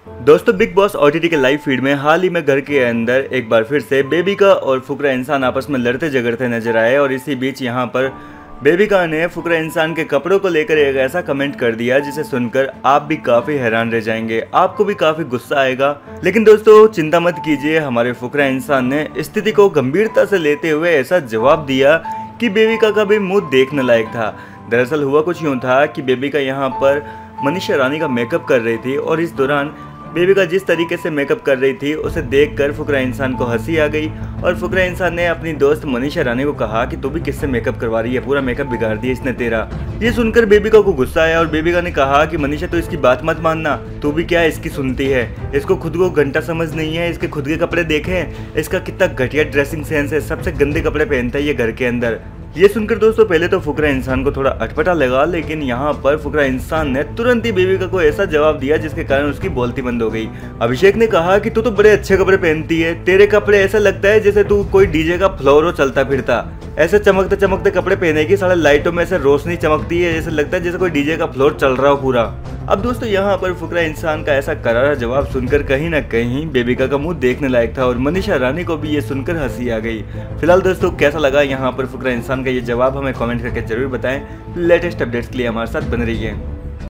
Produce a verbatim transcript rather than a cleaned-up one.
दोस्तों, Bigg Boss OTT के live feed में हाल ही में घर के अंदर एक बार फिर से बेबिका और फुकरा इंसान आपस में लड़ते झगड़ते नजर आए और इसी बीच यहां पर बेबिका ने फुकरा इंसान के कपड़ों को लेकर एक ऐसा कमेंट कर दिया जिसे सुनकर आप भी काफी हैरान रह जाएंगे, आपको भी काफी गुस्सा आएगा। लेकिन दोस्तों चिंता मत कीजिए, हमारे फुकरा इंसान ने स्थिति को गंभीरता से लेते हुए ऐसा जवाब दिया कि बेबिका का भी मुंह देखने लायक था। दरअसल हुआ कुछ यूँ था कि बेबिका यहाँ पर मनीषा रानी का मेकअप कर रही थी और इस दौरान बेबिका जिस तरीके से मेकअप कर रही थी उसे देखकर फुकरा इंसान को हंसी आ गई और फुकरा इंसान ने अपनी दोस्त मनीषा रानी को कहा कि तू भी किससे मेकअप करवा रही है, पूरा मेकअप बिगाड़ दिया इसने तेरा। ये सुनकर बेबिका को गुस्सा आया और बेबिका ने कहा कि मनीषा तो इसकी बात मत मानना, तू भी क्या इसकी सुनती है, इसको खुद को घंटा समझ नहीं है, इसके खुद के कपड़े देखे, इसका कितना घटिया ड्रेसिंग सेंस है, सबसे गंदे कपड़े पहनता है ये घर के अंदर। ये सुनकर दोस्तों पहले तो फुकरा इंसान को थोड़ा अटपटा लगा, लेकिन यहाँ पर फुकरा इंसान ने तुरंत ही बेबिका को ऐसा जवाब दिया जिसके कारण उसकी बोलती बंद हो गई। अभिषेक ने कहा कि तू तो बड़े अच्छे कपड़े पहनती है, तेरे कपड़े ऐसा लगता है जैसे तू कोई डीजे का फ्लोर हो चलता फिरता, ऐसे चमकते चमकते कपड़े पहनेगी, सारे लाइटों में ऐसे रोशनी चमकती है, जैसे लगता है जैसे कोई डीजे का फ्लोर चल रहा हो पूरा। अब दोस्तों यहाँ पर फुकरा इंसान का ऐसा करारा जवाब सुनकर कहीं ना कहीं बेबिका का मुंह देखने लायक था और मनीषा रानी को भी ये सुनकर हंसी आ गई। फिलहाल दोस्तों कैसा लगा यहाँ पर फुकरा इंसान का ये जवाब हमें कमेंट करके जरूर बताएं। लेटेस्ट अपडेट्स के लिए हमारे साथ बने रहिए।